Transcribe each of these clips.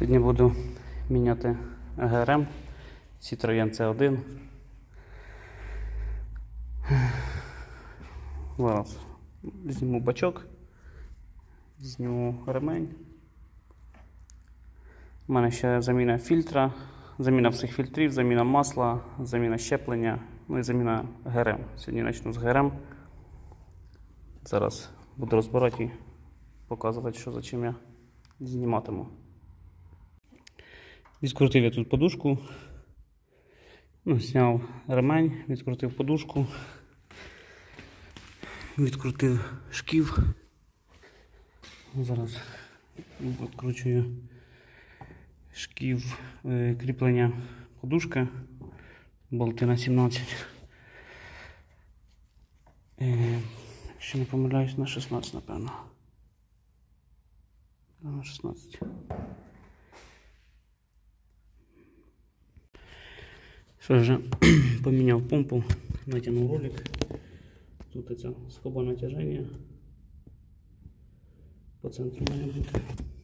Сьогодні буду міняти ГРМ Citroen C1. Зараз зніму бачок, зніму ремень. У мене ще заміна фільтра, заміна всіх фільтрів, заміна масла, заміна щеплення, ну і заміна ГРМ. Сьогодні почну з ГРМ. Зараз буду розбирати і показувати, що за чим я зніматиму. Відкрутив я тут подушку, зняв ремень, відкрутив подушку, відкрутив шків. Зараз відкручую шків кріплення подушки, болти на 17. Якщо не помиляюсь, на 16, напевно. На 16. Що вже поміняв помпу, натягнув ролик. Тут це скоба натяження. По центру має бути.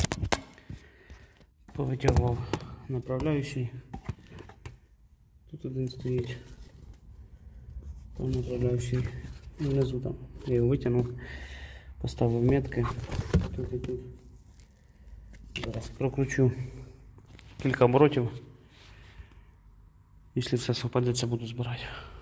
Повитягував направляючий. Тут один стоїть. Там направляючий внизу там. Я його витягнув, поставив метки. Тут і тут. Зараз прокручу кілька оборотів. Якщо все совпадеться, буду збирати.